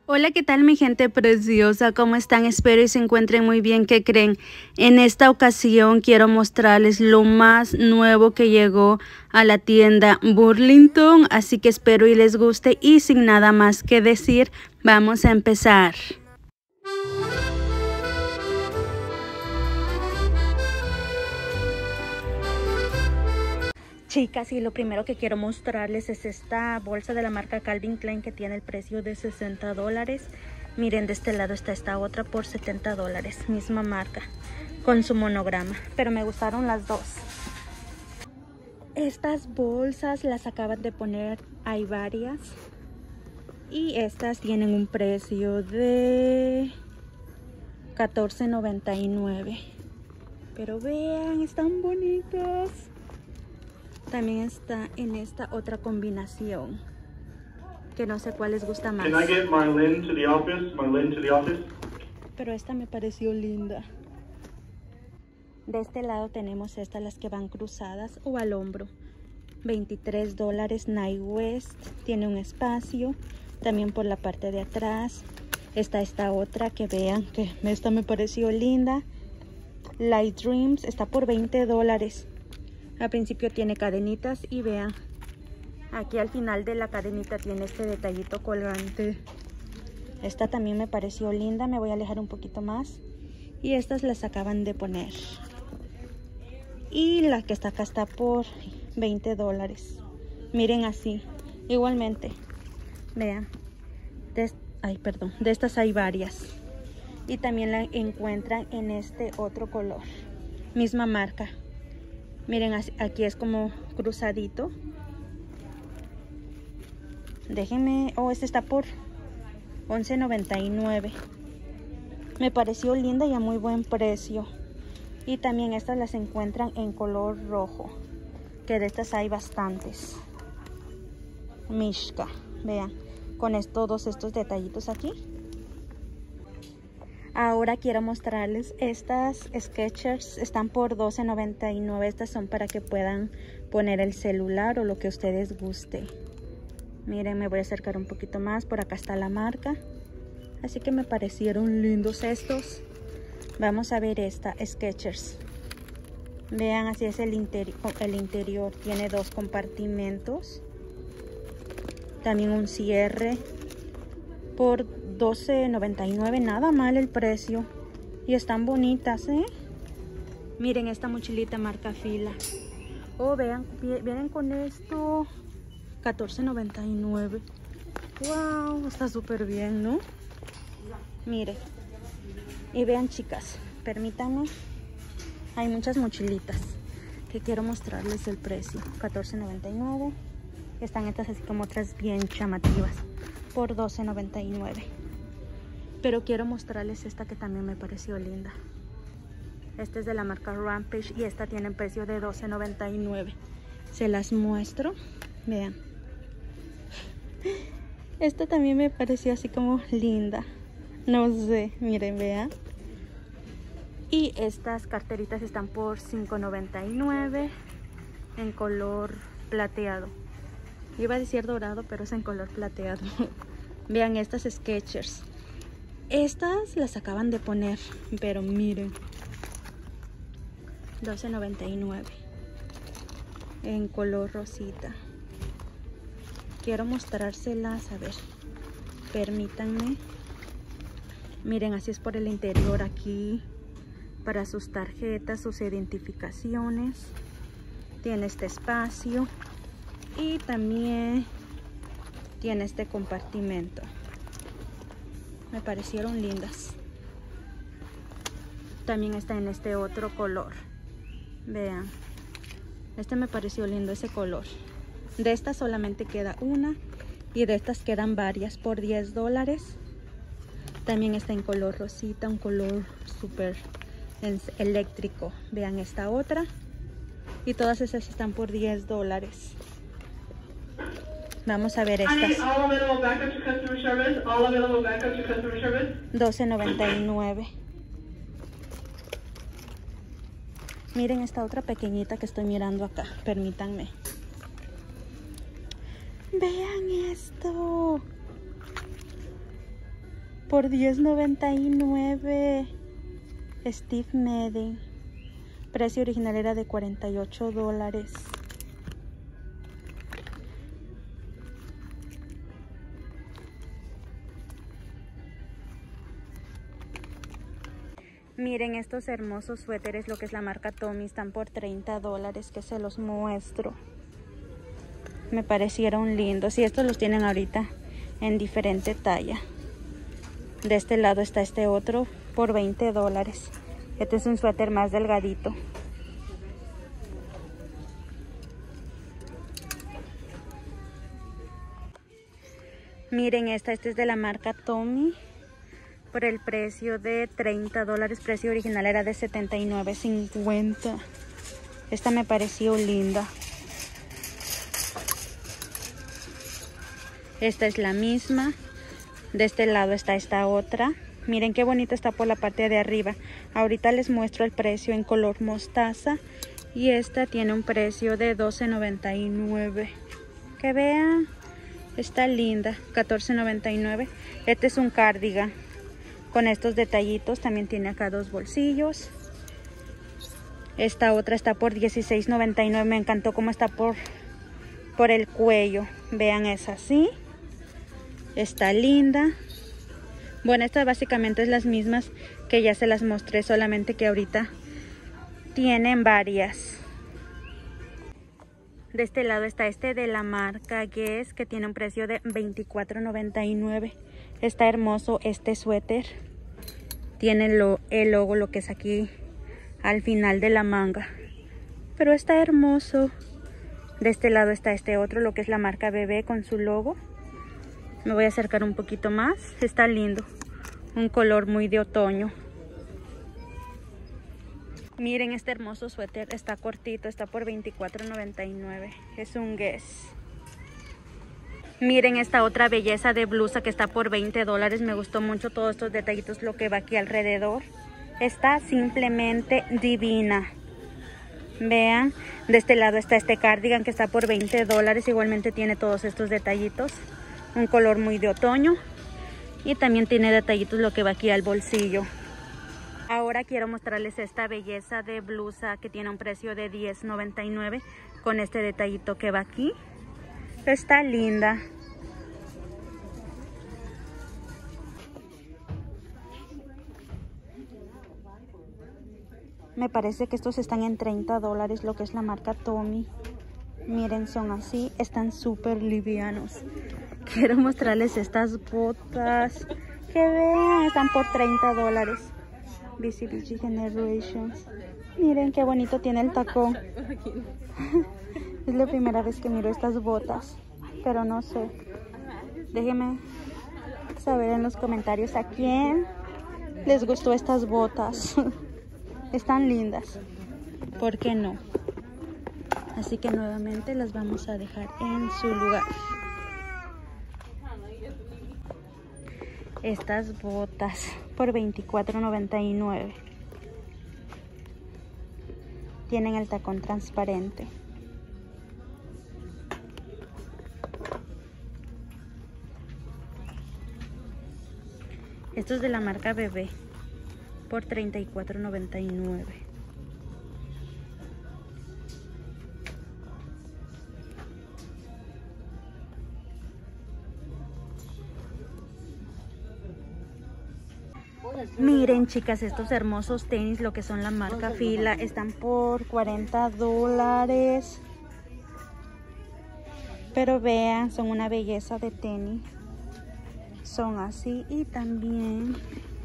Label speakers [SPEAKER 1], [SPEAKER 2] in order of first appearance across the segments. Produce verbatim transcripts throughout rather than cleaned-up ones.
[SPEAKER 1] Hola, ¿qué tal mi gente preciosa? ¿Cómo están? Espero y se encuentren muy bien. ¿Qué creen? En esta ocasión quiero mostrarles lo más nuevo que llegó a la tienda Burlington, así que espero y les guste y sin nada más que decir, vamos a empezar. Chicas, y lo primero que quiero mostrarles es esta bolsa de la marca Calvin Klein que tiene el precio de sesenta dólares. Miren, de este lado está esta otra por setenta dólares, misma marca, con su monograma, pero me gustaron las dos. Estas bolsas las acaban de poner, hay varias, y estas tienen un precio de catorce noventa y nueve. Pero vean, están bonitas. También está en esta otra combinación, que no sé cuál les gusta más.
[SPEAKER 2] Can I get Marlene to the office? Marlene to the office.
[SPEAKER 1] Pero esta me pareció linda. De este lado tenemos estas, las que van cruzadas o al hombro. veintitrés dólares, Night West. Tiene un espacio. También por la parte de atrás. Está esta otra que vean que esta me pareció linda. Light Dreams. Está por veinte dólares. Al principio tiene cadenitas y vean, aquí al final de la cadenita tiene este detallito colgante. Esta también me pareció linda, me voy a alejar un poquito más. Y estas las acaban de poner. Y la que está acá está por veinte dólares. Miren así, igualmente. Vean, de, ay, perdón, de estas hay varias. Y también la encuentran en este otro color, misma marca. Miren, aquí es como cruzadito. Déjenme, oh, este está por once noventa y nueve. Me pareció linda y a muy buen precio. Y también estas las encuentran en color rojo, que de estas hay bastantes. Mishka, vean, con esto, todos estos detallitos aquí. Ahora quiero mostrarles estas Skechers, están por doce noventa y nueve. Estas son para que puedan poner el celular o lo que ustedes guste. Miren, me voy a acercar un poquito más, por acá está la marca. Así que me parecieron lindos estos. Vamos a ver esta Skechers. Vean, así es el, interi el interior, tiene dos compartimentos. También un cierre por doce noventa y nueve, nada mal el precio. Y están bonitas, ¿eh? Miren esta mochilita marca Fila. Oh, vean, vienen con esto catorce noventa y nueve. Wow, está súper bien, ¿no? Miren. Y vean, chicas, permítanme. Hay muchas mochilitas que quiero mostrarles el precio. catorce noventa y nueve. Están estas así como otras bien llamativas por doce noventa y nueve. Pero quiero mostrarles esta que también me pareció linda. Esta es de la marca Rampage y esta tiene precio de doce noventa y nueve. Se las muestro. Vean. Esta también me pareció así como linda. No sé, miren, vean. Y estas carteritas están por cinco noventa y nueve en color plateado. Iba a decir dorado, pero es en color plateado. Vean estas Skechers. Estas las acaban de poner, pero miren. doce noventa y nueve. En color rosita. Quiero mostrárselas, a ver. Permítanme. Miren, así es por el interior aquí. Para sus tarjetas, sus identificaciones. Tiene este espacio. Y también tiene este compartimento. Me parecieron lindas. También está en este otro color. Vean. Este me pareció lindo, ese color. De estas solamente queda una. Y de estas quedan varias por diez dólares. También está en color rosita, un color súper eléctrico. Vean esta otra. Y todas esas están por diez dólares. Vamos a ver estas. doce noventa y nueve. Miren esta otra pequeñita que estoy mirando acá. Permítanme. Vean esto. por diez noventa y nueve. Steve Madden. Precio original era de cuarenta y ocho dólares. Miren estos hermosos suéteres, lo que es la marca Tommy, están por treinta dólares, que se los muestro. Me parecieron lindos y estos los tienen ahorita en diferente talla. De este lado está este otro por veinte dólares. Este es un suéter más delgadito. Miren esta, este es de la marca Tommy. Por el precio de treinta dólares, precio original era de setenta y nueve cincuenta. Esta me pareció linda. Esta es la misma. De este lado está esta otra. Miren qué bonita está por la parte de arriba. Ahorita les muestro el precio en color mostaza. Y esta tiene un precio de doce noventa y nueve. Que vean, está linda, catorce noventa y nueve. Este es un cardigan con estos detallitos. También tiene acá dos bolsillos. Esta otra está por dieciséis noventa y nueve. Me encantó cómo está por, por el cuello. Vean, es así. Está linda. Bueno, estas básicamente es las mismas que ya se las mostré, solamente que ahorita tienen varias. De este lado está este de la marca Guess, que tiene un precio de veinticuatro noventa y nueve. Está hermoso este suéter. Tiene lo, el logo, lo que es aquí al final de la manga. Pero está hermoso. De este lado está este otro, lo que es la marca Bebé con su logo. Me voy a acercar un poquito más. Está lindo. Un color muy de otoño. Miren este hermoso suéter. Está cortito. Está por veinticuatro noventa y nueve. Es un Guess. Miren esta otra belleza de blusa que está por veinte dólares. Me gustó mucho todos estos detallitos, lo que va aquí alrededor. Está simplemente divina. Vean, de este lado está este cardigan que está por veinte dólares. Igualmente tiene todos estos detallitos. Un color muy de otoño. Y también tiene detallitos lo que va aquí al bolsillo. Ahora quiero mostrarles esta belleza de blusa que tiene un precio de diez noventa y nueve. Con este detallito que va aquí. Está linda. Me parece que estos están en treinta dólares, lo que es la marca Tommy. Miren, son así. Están súper livianos. Quiero mostrarles estas botas. Que vean, están por treinta dólares. B C B G Generations. Miren qué bonito tiene el tacón. Es la primera vez que miro estas botas, pero no sé. Déjenme saber en los comentarios a quién les gustó estas botas. Están lindas, ¿por qué no? Así que nuevamente las vamos a dejar en su lugar. Estas botas por veinticuatro noventa y nueve. Tienen el tacón transparente. Esto es de la marca Bebé por treinta y cuatro noventa y nueve. Miren, chicas, estos hermosos tenis, lo que son la marca Fila, están por cuarenta dólares. Pero vean, son una belleza de tenis. Son así y también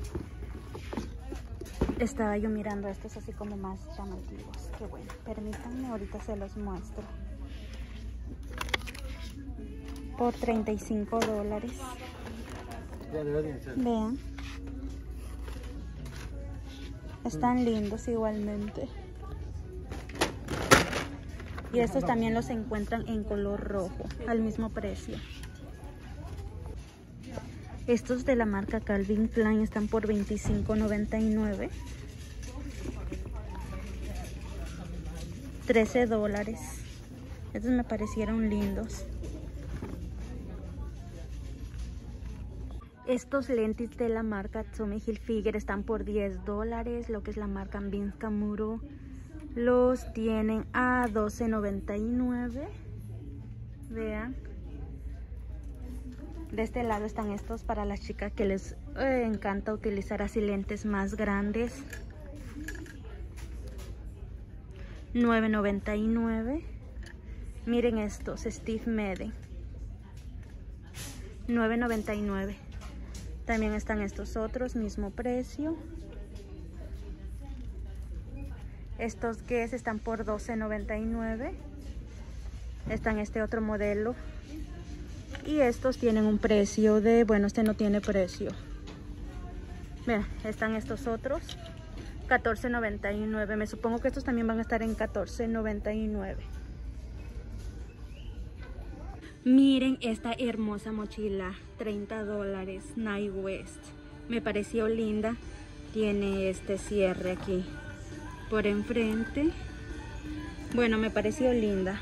[SPEAKER 1] estaba yo mirando estos así como más llamativos. Que bueno, permítanme, ahorita se los muestro. Por treinta y cinco dólares. Vean. Están lindos igualmente. Y estos también los encuentran en color rojo, al mismo precio. Estos de la marca Calvin Klein están por veinticinco noventa y nueve. trece dólares. Estos me parecieron lindos. Estos lentes de la marca Tommy Hilfiger están por diez dólares. Lo que es la marca Kamuro los tienen a doce noventa y nueve. Vean. De este lado están estos para las chicas que les eh, encanta utilizar así lentes más grandes. nueve noventa y nueve. Miren estos, Steve Madden. nueve noventa y nueve. También están estos otros, mismo precio. Estos Guess están por doce noventa y nueve. Están este otro modelo. Y estos tienen un precio de, bueno, este no tiene precio. Mira, están estos otros, catorce noventa y nueve. Me supongo que estos también van a estar en catorce noventa y nueve. Miren esta hermosa mochila, treinta dólares, Nine West. Me pareció linda. Tiene este cierre aquí por enfrente. Bueno, me pareció linda.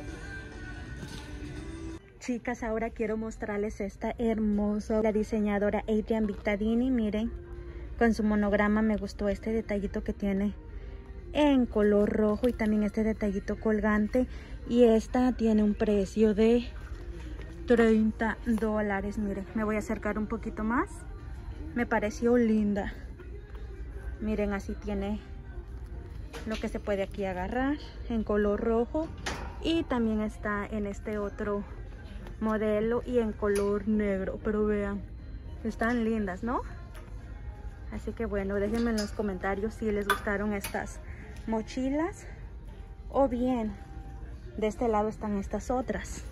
[SPEAKER 1] Chicas, ahora quiero mostrarles esta hermosa, la diseñadora Adrian Vittadini. Miren, con su monograma me gustó este detallito que tiene en color rojo y también este detallito colgante. Y esta tiene un precio de treinta dólares. Miren, me voy a acercar un poquito más. Me pareció linda. Miren, así tiene lo que se puede aquí agarrar en color rojo. Y también está en este otro modelo y en color negro. Pero vean, están lindas, ¿no? Así que bueno, déjenme en los comentarios si les gustaron estas mochilas. O bien, de este lado están estas otras.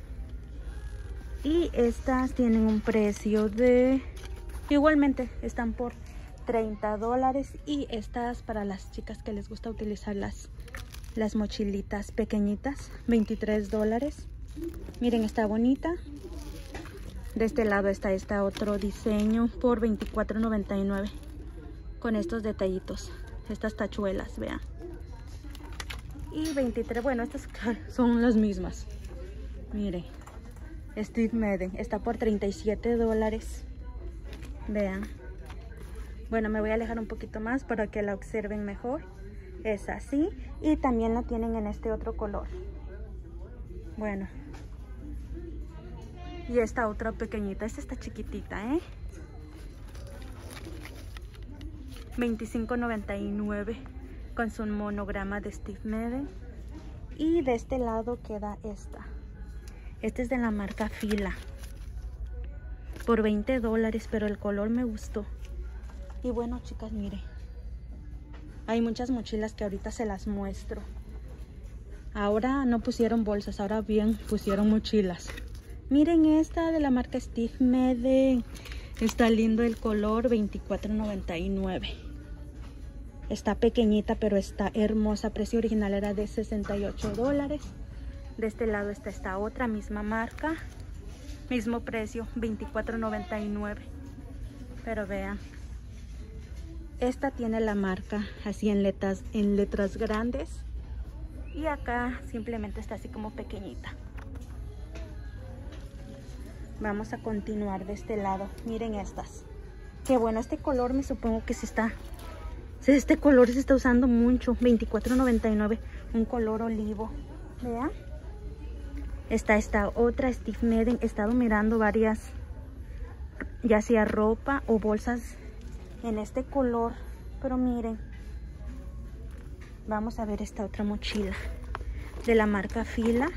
[SPEAKER 1] Y estas tienen un precio de, igualmente están por treinta dólares. Y estas para las chicas que les gusta utilizar las, las mochilitas pequeñitas, veintitrés dólares. Miren, está bonita. De este lado está este otro diseño por veinticuatro noventa y nueve. Con estos detallitos, estas tachuelas, vean. Y veintitrés, bueno, estas son las mismas. Miren. Steve Madden está por treinta y siete dólares. Vean. Bueno, me voy a alejar un poquito más para que la observen mejor. Es así. Y también la tienen en este otro color. Bueno. Y esta otra pequeñita. Esta está chiquitita, ¿eh? veinticinco noventa y nueve. Con su monograma de Steve Madden. Y de este lado queda esta. Este es de la marca Fila. Por veinte dólares, pero el color me gustó. Y bueno, chicas, miren. Hay muchas mochilas que ahorita se las muestro. Ahora no pusieron bolsas, ahora bien pusieron mochilas. Miren esta de la marca Steve Madden. Está lindo el color, veinticuatro noventa y nueve. Está pequeñita, pero está hermosa. Precio original era de sesenta y ocho dólares. De este lado está esta otra, misma marca, mismo precio, veinticuatro noventa y nueve. Pero vean, esta tiene la marca así en letras, en letras grandes. Y acá simplemente está así como pequeñita. Vamos a continuar de este lado. Miren estas. Qué bueno, este color me supongo que se está... Este color se está usando mucho. veinticuatro noventa y nueve, un color olivo. Vean. Está esta otra Steve Madden. He estado mirando varias, ya sea ropa o bolsas en este color. Pero miren, vamos a ver esta otra mochila de la marca Fila.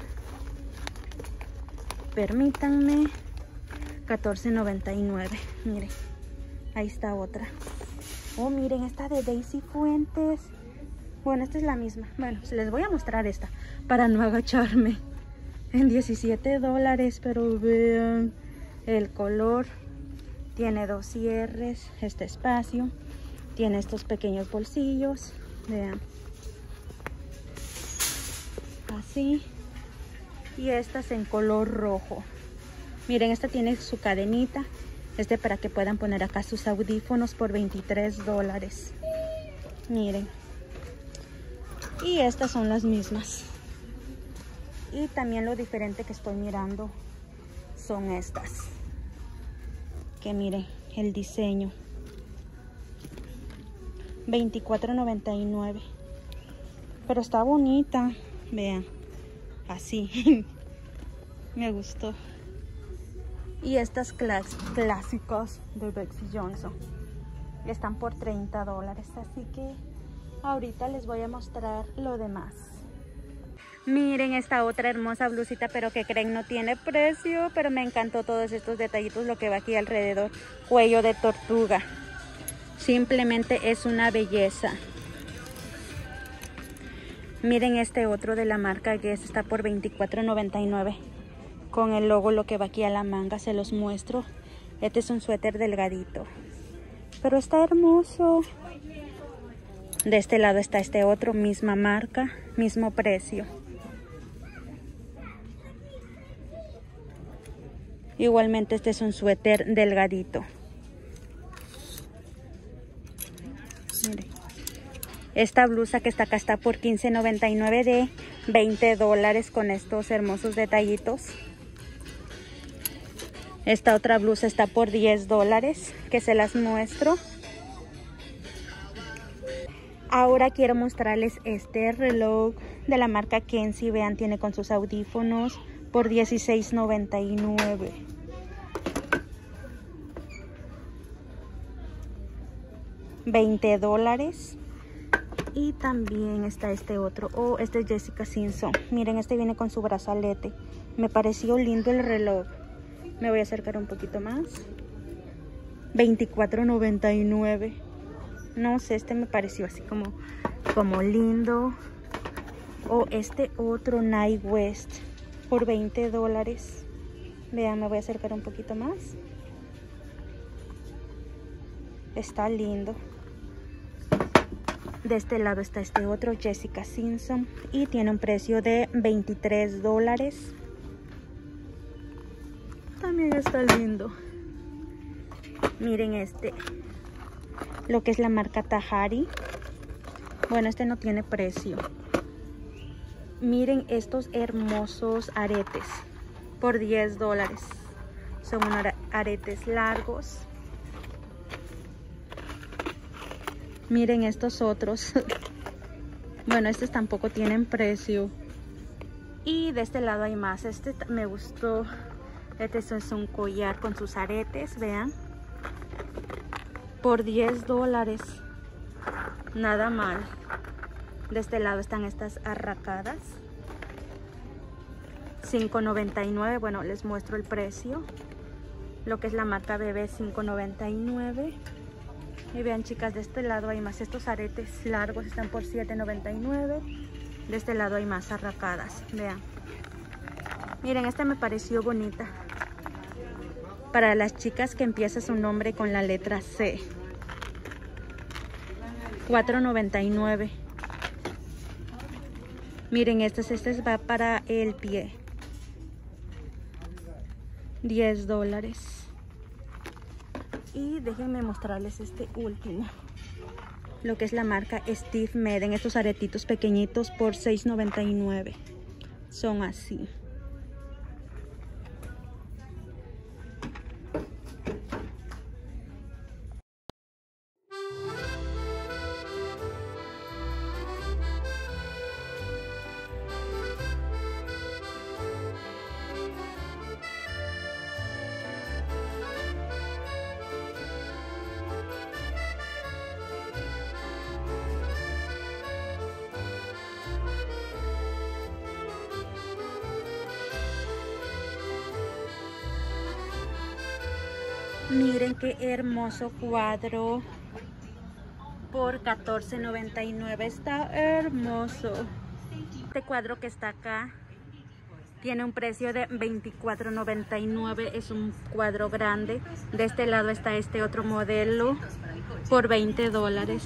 [SPEAKER 1] Permítanme. catorce noventa y nueve. Miren, ahí está otra. Oh, miren, esta de Daisy Fuentes. Bueno, esta es la misma. Bueno, les voy a mostrar esta para no agacharme. En diecisiete dólares, pero vean el color. Tiene dos cierres, este espacio. Tiene estos pequeños bolsillos. Vean. Así. Y estas en color rojo. Miren, esta tiene su cadenita. Este para que puedan poner acá sus audífonos por veintitrés dólares. Miren. Y estas son las mismas. Y también lo diferente que estoy mirando son estas. Que miren el diseño. veinticuatro noventa y nueve. Pero está bonita. Vean. Así. Me gustó. Y estas clas clásicos de Betsy Johnson están por treinta dólares. Así que ahorita les voy a mostrar lo demás. Miren esta otra hermosa blusita, pero que creen no tiene precio, pero me encantó todos estos detallitos, lo que va aquí alrededor. Cuello de tortuga. Simplemente es una belleza. Miren este otro de la marca Guess, está por veinticuatro noventa y nueve. Con el logo, lo que va aquí a la manga, se los muestro. Este es un suéter delgadito, pero está hermoso. De este lado está este otro, misma marca, mismo precio. Igualmente este es un suéter delgadito. Miren. Esta blusa que está acá está por quince noventa y nueve, de veinte dólares, con estos hermosos detallitos. Esta otra blusa está por diez dólares, que se las muestro. Ahora quiero mostrarles este reloj de la marca Kenzie. Vean, tiene con sus audífonos por dieciséis noventa y nueve. veinte dólares. Y también está este otro. Oh, este es Jessica Simpson. Miren, este viene con su brazalete. Me pareció lindo el reloj. Me voy a acercar un poquito más. veinticuatro noventa y nueve. No sé, este me pareció así como, como lindo. O este otro Night West por veinte dólares. Vean, me voy a acercar un poquito más. Está lindo. De este lado está este otro Jessica Simpson y tiene un precio de veintitrés dólares. También está lindo. Miren este, lo que es la marca Tahari. Bueno, este no tiene precio. Miren estos hermosos aretes por diez dólares. Son unos aretes largos. Miren estos otros. Bueno, estos tampoco tienen precio. Y de este lado hay más. Este me gustó. Este es un collar con sus aretes, vean. Por diez dólares. Nada mal. De este lado están estas arracadas. cinco noventa y nueve. Bueno, les muestro el precio. Lo que es la marca Bebé, cinco noventa y nueve. Y vean, chicas, de este lado hay más. Estos aretes largos están por siete noventa y nueve. De este lado hay más arracadas. Vean. Miren, esta me pareció bonita. Para las chicas que empieza su nombre con la letra C. cuatro noventa y nueve. Miren, este, este va para el pie. diez dólares. Y déjenme mostrarles este último. Lo que es la marca Steve Madden. Estos aretitos pequeñitos por seis noventa y nueve. Son así. Miren qué hermoso cuadro por catorce noventa y nueve. Está hermoso. Este cuadro que está acá tiene un precio de veinticuatro noventa y nueve. Es un cuadro grande. De este lado está este otro modelo por veinte dólares.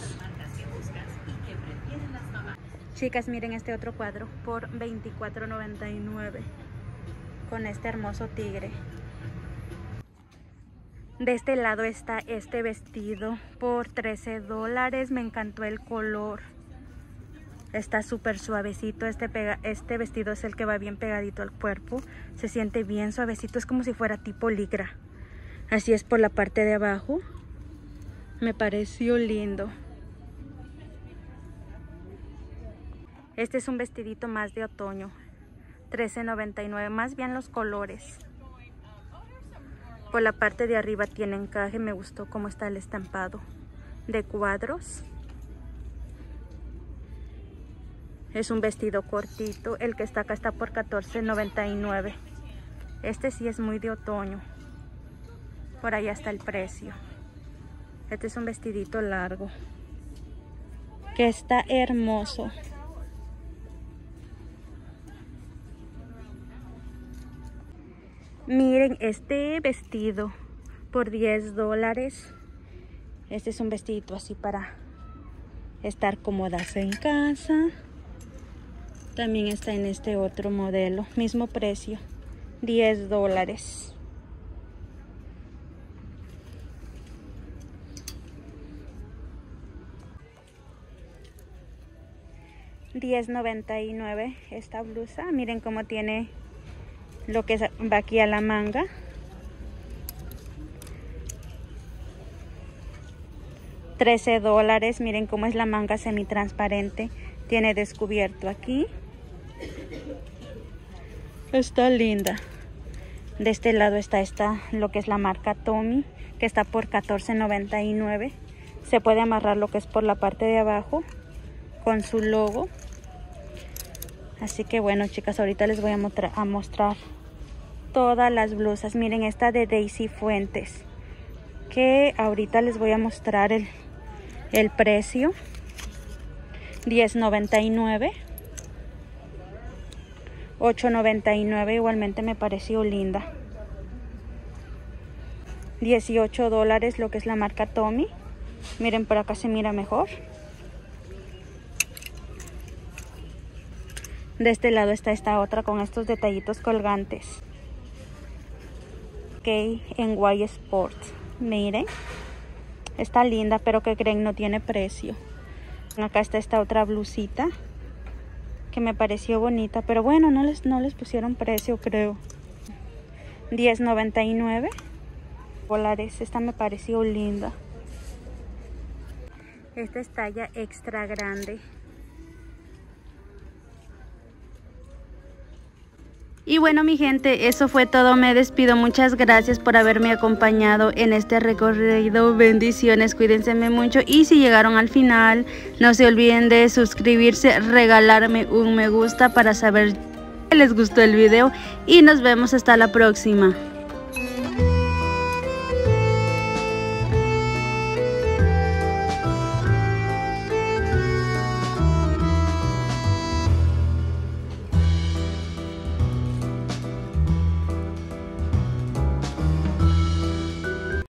[SPEAKER 1] Chicas, miren este otro cuadro por veinticuatro noventa y nueve con este hermoso tigre. De este lado está este vestido por trece dólares. Me encantó el color. Está súper suavecito. Este, pega, este vestido es el que va bien pegadito al cuerpo. Se siente bien suavecito. Es como si fuera tipo ligra. Así es por la parte de abajo. Me pareció lindo. Este es un vestidito más de otoño. trece noventa y nueve, más bien los colores. Por la parte de arriba tiene encaje. Me gustó cómo está el estampado de cuadros. Es un vestido cortito. El que está acá está por catorce noventa y nueve. Este sí es muy de otoño. Por ahí está el precio. Este es un vestidito largo que está hermoso. Miren este vestido por diez dólares. Este es un vestidito así para estar cómodas en casa. También está en este otro modelo. Mismo precio, diez dólares. diez noventa y nueve esta blusa. Miren cómo tiene lo que va aquí a la manga. trece dólares. Miren cómo es la manga semitransparente. Tiene descubierto aquí. Está linda. De este lado está esta, lo que es la marca Tommy, que está por catorce noventa y nueve. Se puede amarrar lo que es por la parte de abajo con su logo. Así que bueno, chicas, ahorita les voy a, mostrar, a mostrar todas las blusas. Miren esta de Daisy Fuentes, que ahorita les voy a mostrar el, el precio. diez noventa y nueve. ocho noventa y nueve. Igualmente me pareció linda. dieciocho dólares lo que es la marca Tommy. Miren, por acá se mira mejor. De este lado está esta otra con estos detallitos colgantes. Ok, en Y Sports. Miren. Está linda, pero que creen, no tiene precio. Acá está esta otra blusita que me pareció bonita, pero bueno, no les, no les pusieron precio, creo. diez noventa y nueve dólares. Esta me pareció linda. Esta es talla extra grande. Y bueno, mi gente, eso fue todo. Me despido. Muchas gracias por haberme acompañado en este recorrido. Bendiciones, cuídense mucho. Y si llegaron al final, no se olviden de suscribirse, regalarme un me gusta para saber que les gustó el video. Y nos vemos hasta la próxima.